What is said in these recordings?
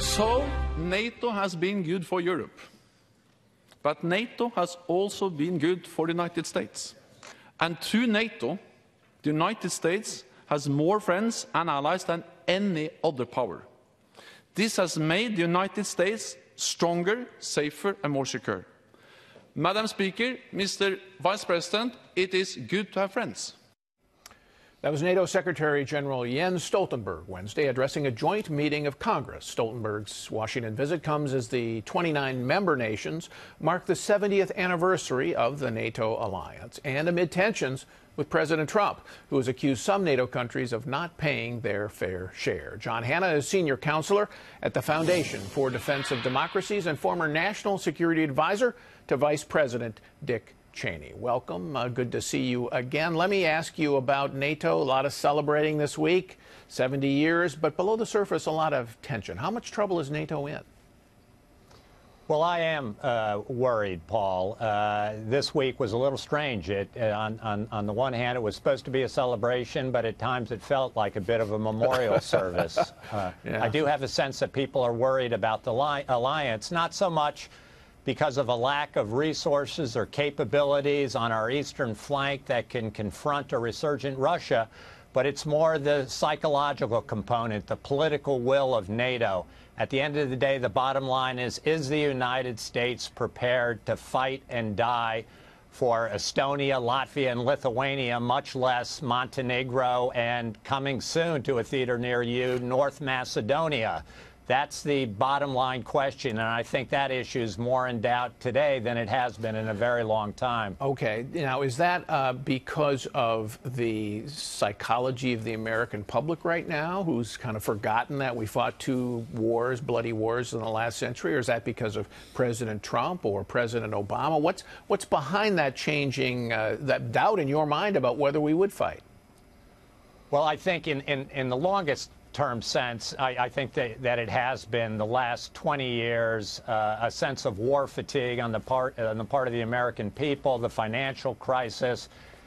So, NATO has been good for Europe. But NATO has also been good for the United States. And through NATO, the United States has more friends and allies than any other power. This has made the United States stronger, safer and more secure. Madam Speaker, Mr. Vice President, it is good to have friends. That was NATO Secretary General Jens Stoltenberg Wednesday addressing a joint meeting of Congress. Stoltenberg's Washington visit comes as the 29 member nations mark the 70th anniversary of the NATO alliance and amid tensions with President Trump, who has accused some NATO countries of not paying their fair share. John Hannah is senior counselor at the Foundation for Defense of Democracies and former National Security Advisor to Vice President Dick Cheney. Welcome. Good to see you again. Let me ask you about NATO. A lot of celebrating this week, 70 years, but below the surface, a lot of tension. How much trouble is NATO in? Well, I am worried, Paul. This week was a little strange. On the one hand, it was supposed to be a celebration, but at times it felt like a bit of a memorial service. I do have a sense that people are worried about the alliance, not so much because of a lack of resources or capabilities on our eastern flank that can confront a resurgent Russia, but it's more the psychological component, the political will of NATO. At the end of the day, the bottom line is the United States prepared to fight and die for Estonia, Latvia, and Lithuania, much less Montenegro, and coming soon to a theater near you, North Macedonia? That's the bottom line question, and I think that issue is more in doubt today than it has been in a very long time. Okay. Now, is that because of the psychology of the American public right now, who's kind of forgotten that we fought 2 wars, bloody wars in the last century, or is that because of President Trump or President Obama? What's behind that changing, that doubt in your mind about whether we would fight? Well, I think in the longest term sense, I think that it has been the last 20 years a sense of war fatigue on the part of the American people, the financial crisis,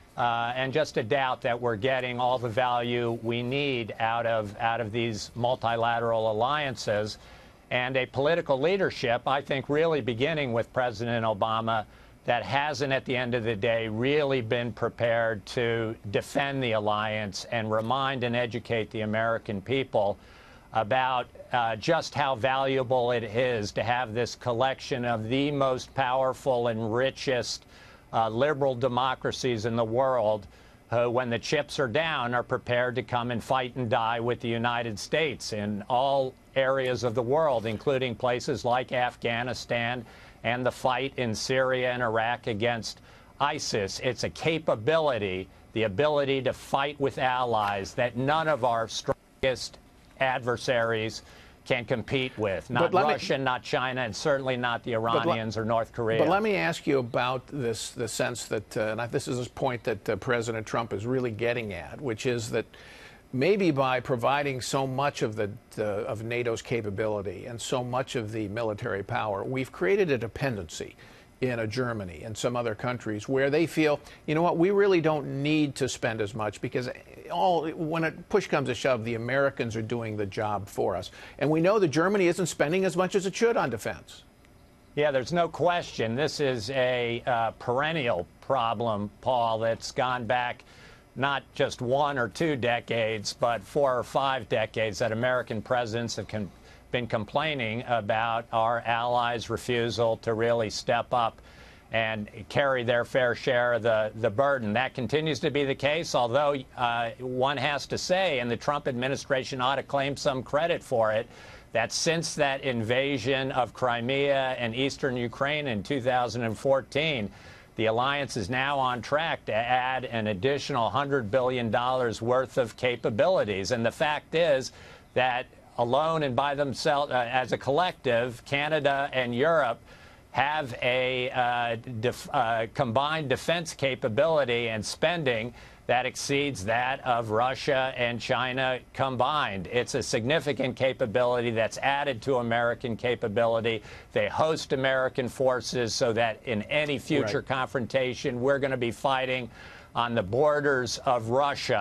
and just a doubt that we're getting all the value we need out of these multilateral alliances, and a political leadership, I think, really beginning with President Obama, that hasn't, at the end of the day, really been prepared to defend the alliance and remind and educate the American people about just how valuable it is to have this collection of the most powerful and richest liberal democracies in the world who, when the chips are down, are prepared to come and fight and die with the United States in all areas of the world, including places like Afghanistan and the fight in Syria and Iraq against ISIS. It's a capability, the ability to fight with allies that none of our strongest adversaries can compete with. Not Russia, not China, and certainly not the Iranians or North Korea. But let me ask you about the sense that, and this is a point that President Trump is really getting at, which is that maybe by providing so much of of NATO's capability and so much of the military power, we've created a dependency in Germany and some other countries where they feel, you know what, we really don't need to spend as much because when push comes to shove, the Americans are doing the job for us. And we know that Germany isn't spending as much as it should on defense. Yeah, there's no question. This is a perennial problem, Paul, that's gone back not just 1 or 2 decades, but 4 or 5 decades that American presidents have been complaining about our allies' refusal to really step up and carry their fair share of the burden. That continues to be the case, although one has to say, and the Trump administration ought to claim some credit for it, that since that invasion of Crimea and eastern Ukraine in 2014, the alliance is now on track to add an additional $100 billion worth of capabilities. And the fact is that alone and by themselves, as a collective, Canada and Europe have a combined defense capability and spending that exceeds that of Russia and China combined. It's a significant capability that's added to American capability. They host American forces so that in any future confrontation, we're going to be fighting on the borders of Russia,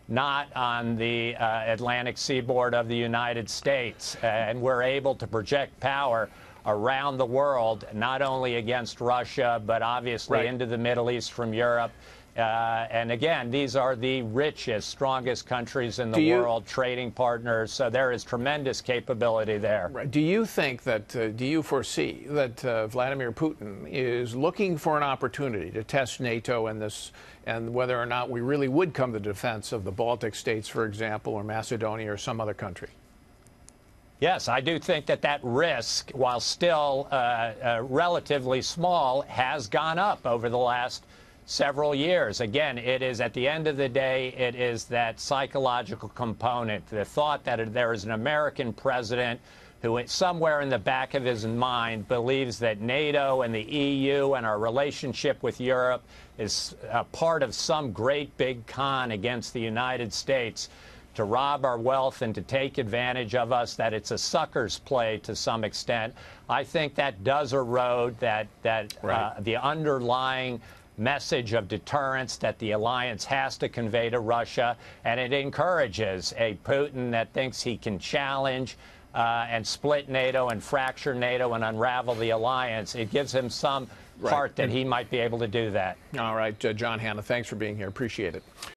not on the Atlantic seaboard of the United States. And we're able to project power around the world, not only against Russia, but obviously into the Middle East from Europe. And again, these are the richest, strongest countries in the world, trading partners. So there is tremendous capability there. Do you think that, do you foresee that Vladimir Putin is looking for an opportunity to test NATO and whether or not we really would come to the defense of the Baltic states, for example, or Macedonia or some other country? Yes, I do think that that risk, while still relatively small, has gone up over the last several years. Again, it is, at the end of the day, it is that psychological component, the thought that there is an American president who, somewhere in the back of his mind, believes that NATO and the EU and our relationship with Europe is a part of some great big con against the United States to rob our wealth and to take advantage of us, that it's a sucker's play to some extent. I think that does erode the underlying message of deterrence that the alliance has to convey to Russia, and it encourages a Putin that thinks he can challenge and split NATO and fracture NATO and unravel the alliance. It gives him some heart that he might be able to do that. All right, John Hannah, thanks for being here. Appreciate it.